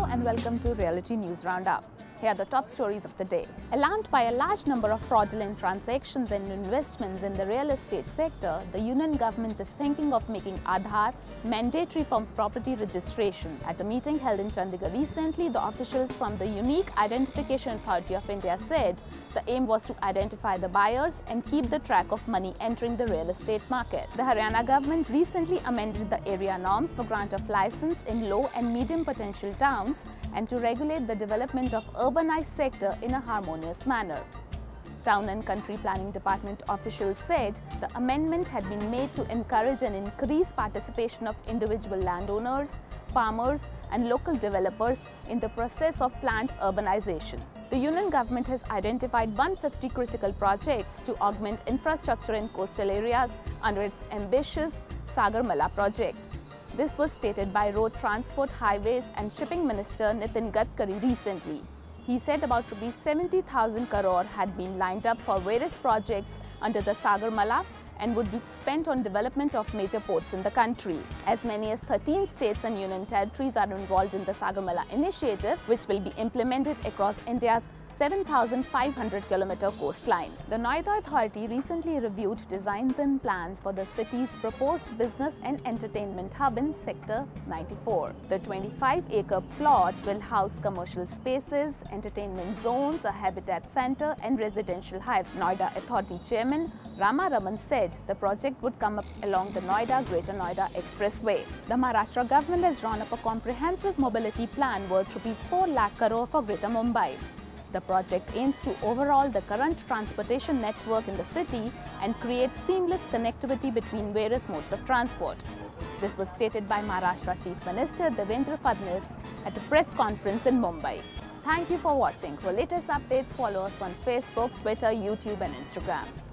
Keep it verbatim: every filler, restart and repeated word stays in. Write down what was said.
and welcome to Reality News Roundup. Here are the top stories of the day. Alarmed by a large number of fraudulent transactions and investments in the real estate sector, the union government is thinking of making Aadhaar mandatory for property registration. At the meeting held in Chandigarh recently, the officials from the Unique Identification Authority of India said the aim was to identify the buyers and keep the track of money entering the real estate market. The Haryana government recently amended the area norms for grant of license in low and medium potential towns and to regulate the development of urbanized sector in a harmonious manner. Town and Country Planning Department officials said the amendment had been made to encourage and increase participation of individual landowners, farmers and local developers in the process of planned urbanization. The union government has identified one hundred fifty critical projects to augment infrastructure in coastal areas under its ambitious Sagarmala project. This was stated by Road Transport, Highways and Shipping Minister Nitin Gadkari recently. He said about rupees seventy thousand crore had been lined up for various projects under the Sagarmala and would be spent on development of major ports in the country. As many as thirteen states and union territories are involved in the Sagarmala initiative, which will be implemented across India's seven thousand five hundred kilometer coastline. The Noida Authority recently reviewed designs and plans for the city's proposed business and entertainment hub in Sector ninety-four. The twenty-five acre plot will house commercial spaces, entertainment zones, a habitat center and residential hub. Noida Authority Chairman Rama Raman said the project would come up along the Noida-Greater Noida Expressway. The Maharashtra government has drawn up a comprehensive mobility plan worth rupees four lakh crore for Greater Mumbai. The project aims to overhaul the current transportation network in the city and create seamless connectivity between various modes of transport. This was stated by Maharashtra Chief Minister Devendra Fadnavis at a press conference in Mumbai. Thank you for watching. For latest updates, follow us on Facebook, Twitter, YouTube and Instagram.